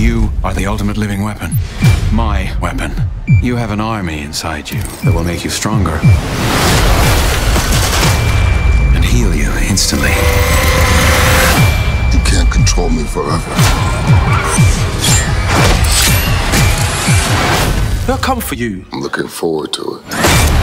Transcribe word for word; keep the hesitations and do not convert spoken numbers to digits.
You are the ultimate living weapon. My weapon. You have an army inside you that will make you stronger and heal you instantly. You can't control me forever. They'll come for you. I'm looking forward to it.